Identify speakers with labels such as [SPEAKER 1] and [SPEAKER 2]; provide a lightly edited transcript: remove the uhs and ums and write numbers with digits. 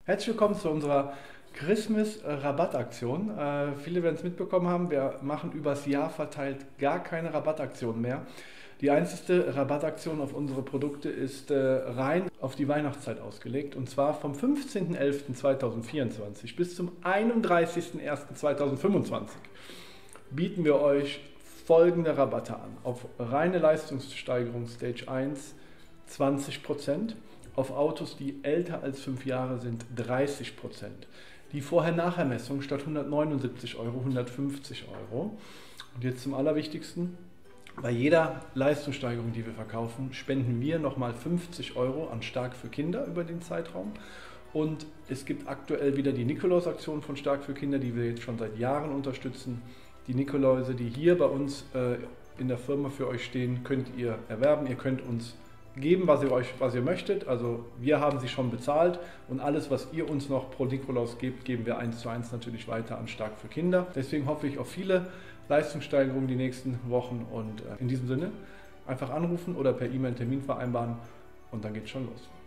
[SPEAKER 1] Herzlich willkommen zu unserer Christmas-Rabattaktion. Viele werden es mitbekommen haben, wir machen übers Jahr verteilt gar keine Rabattaktion mehr. Die einzige Rabattaktion auf unsere Produkte ist rein auf die Weihnachtszeit ausgelegt, und zwar vom 15.11.2024 bis zum 31.01.2025 bieten wir euch folgende Rabatte an. Auf reine Leistungssteigerung Stage 1 20%. Auf Autos, die älter als 5 Jahre sind, 30%. Die Vorher-Nachher-Messung statt 179 Euro, 150 Euro. Und jetzt zum Allerwichtigsten: Bei jeder Leistungssteigerung, die wir verkaufen, spenden wir nochmal 50 Euro an Stark für Kinder über den Zeitraum. Und es gibt aktuell wieder die Nikolaus-Aktion von Stark für Kinder, die wir jetzt schon seit Jahren unterstützen. Die Nikoläuse, die hier bei uns in der Firma für euch stehen, könnt ihr erwerben. Ihr könnt uns geben, was ihr möchtet. Also wir haben sie schon bezahlt, und alles, was ihr uns noch pro Nikolaus gebt, geben wir 1:1 natürlich weiter an Stark für Kinder. Deswegen hoffe ich auf viele Leistungssteigerungen die nächsten Wochen, und in diesem Sinne einfach anrufen oder per E-Mail einen Termin vereinbaren, und dann geht's schon los.